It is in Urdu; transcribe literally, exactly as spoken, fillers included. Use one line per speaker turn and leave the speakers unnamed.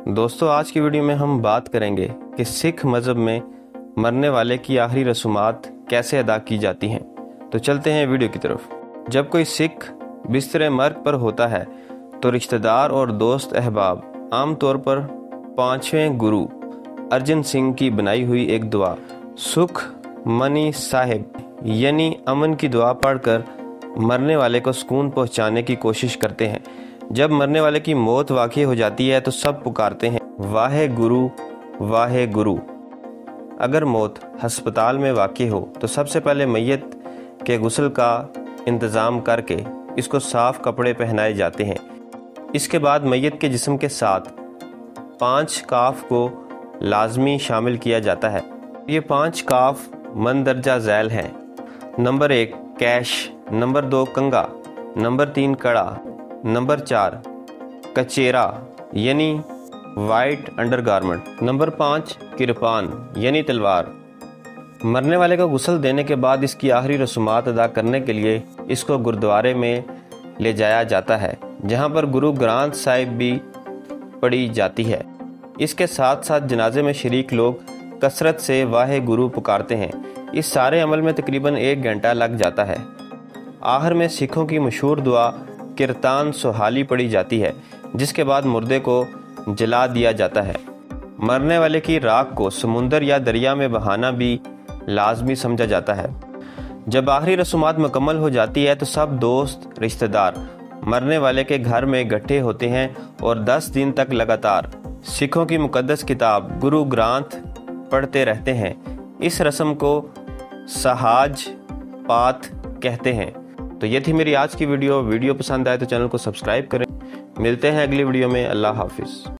دوستو آج کی ویڈیو میں ہم بات کریں گے کہ سکھ مذہب میں مرنے والے کی آخری رسومات کیسے ادا کی جاتی ہیں۔ تو چلتے ہیں ویڈیو کی طرف۔ جب کوئی سکھ بستر مرگ پر ہوتا ہے تو رشتہ دار اور دوست احباب عام طور پر پانچویں گرو ارجن سنگھ کی بنائی ہوئی ایک دعا سکھ منی صاحب یعنی امن کی دعا پڑھ کر مرنے والے کو سکون پہنچانے کی کوشش کرتے ہیں۔ جب مرنے والے کی موت واقع ہو جاتی ہے تو سب پکارتے ہیں واہے گرو واہے گرو۔ اگر موت ہسپتال میں واقع ہو تو سب سے پہلے میت کے غسل کا انتظام کر کے اس کو صاف کپڑے پہنائے جاتے ہیں۔ اس کے بعد میت کے جسم کے ساتھ پانچ کاف کو لازمی شامل کیا جاتا ہے۔ یہ پانچ کاف مندرجہ ذیل ہیں: نمبر ایک کیش، نمبر دو کنگا، نمبر تین کڑا، نمبر چار کچیرا یعنی وائٹ انڈر گارمنٹ، نمبر پانچ کرپان یعنی تلوار۔ مرنے والے کو غسل دینے کے بعد اس کی آخری رسومات ادا کرنے کے لیے اس کو گردوارے میں لے جایا جاتا ہے، جہاں پر گرو گرانتھ صاحب بھی پڑھی جاتی ہے۔ اس کے ساتھ ساتھ جنازے میں شریک لوگ کثرت سے واہے گرو پکارتے ہیں۔ اس سارے عمل میں تقریباً ایک گھنٹہ لگ جاتا ہے۔ آخر میں سکھوں کی مشہور دعا کرتان سہالی پڑھی جاتی ہے، جس کے بعد مردے کو جلا دیا جاتا ہے۔ مرنے والے کی راکھ کو سمندر یا دریا میں بہانا بھی لازمی سمجھا جاتا ہے۔ جب آخری رسومات مکمل ہو جاتی ہے تو سب دوست رشتہ دار مرنے والے کے گھر میں اکٹھے ہوتے ہیں اور دس دن تک لگاتار سکھوں کی مقدس کتاب گرو گرانتھ پڑھتے رہتے ہیں۔ اس رسم کو سہاج پات کہتے ہیں۔ تو یہ تھی میری آج کی ویڈیو۔ ویڈیو پسند آئے تو چینل کو سبسکرائب کریں۔ ملتے ہیں اگلی ویڈیو میں۔ اللہ حافظ۔